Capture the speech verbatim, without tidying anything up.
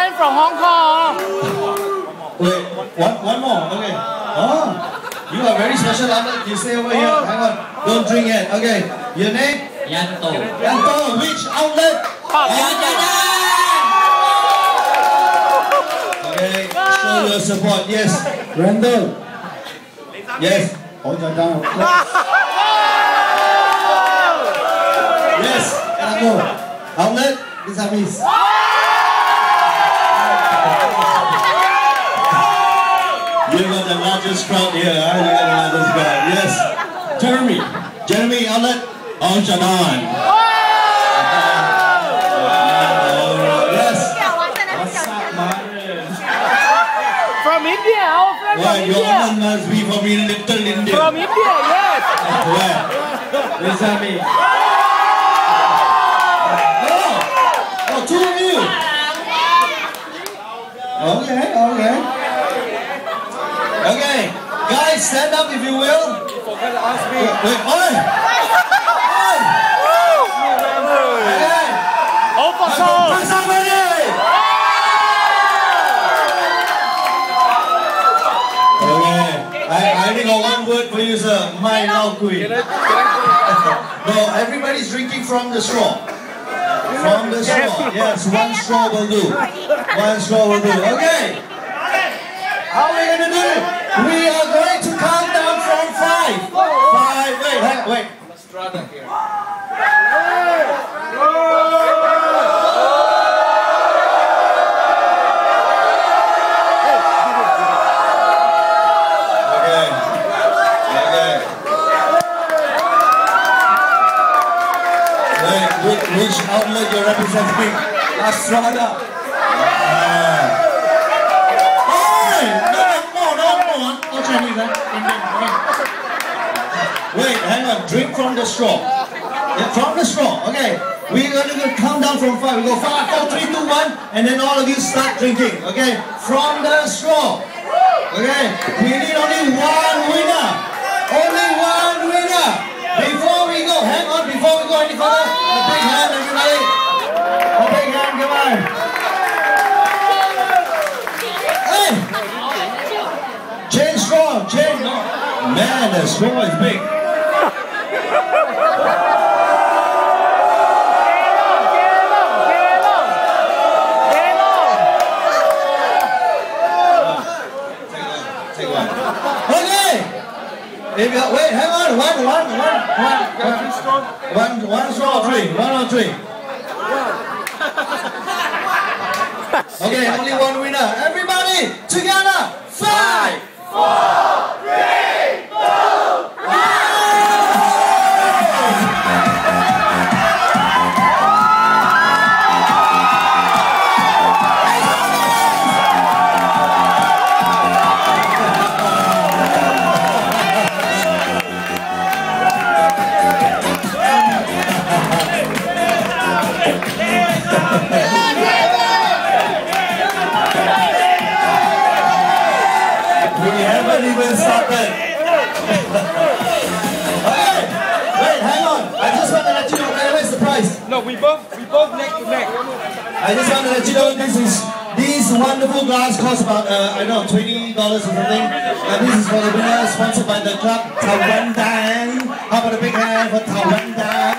friend from Hong Kong. Wait, one, one more. Okay. Oh, you are very special. You stay over here. Hang on. Don't drink yet. Okay. Your name? Yanto. Yanto. Which outlet? Okay. Show your support. Yes. Randall. Yes. Hold your down. Yes. Yanto. Outlet. This is Miss. You got the largest crowd here, huh? You got the largest crowd. Yes. Jeremy. Jeremy, outlet. Oh, Shanan. Yes. What's up, man? From India, our friend Why, from your India. woman must be from Little India. From India, yes. Where? Where's that me? Oh, oh, two of you. Okay, okay. Okay, guys, stand up if you will. You forgot to ask me. Wait, wait, oi! Oi! Okay. Open soul. Somebody! Okay, I, I only got one word for you, sir. My Lao Kui. No, everybody's drinking from the straw. From the straw. Yes, one straw will do. One straw will do. Okay. How are we going to do it? We are going to count down from five. Five. Wait, hang, wait. Okay. Okay. Wait, which, which outlet you're representing? Australia. Ah. Wait, hang on. Drink from the straw. Yeah, from the straw. Okay. We're going to count down from five. We go five, four, three, two, one, and then all of you start drinking. Okay. From the straw. Okay. We need only one winner. Only one winner. Before we go, hang on. Before we go any further, a big hand, everybody. A big hand, come on. Hey. Change straw, change. No. Man, the straw is big. Take one. Okay. If you, wait, hang on. One, one, one, one, one, one, one straw, three. One or three. Okay, only one winner. Everybody, together. Five, four, three, two, one. We haven't even started. Okay, wait, hang on. I just want to let you know where's the prize. No, we both we both neck to neck. I just want to let you know this is these wonderful glass cost about uh, I don't know twenty dollars or something. Uh, this is for the winner, sponsored by the club Tawandang. How about a big hand for Tawandang?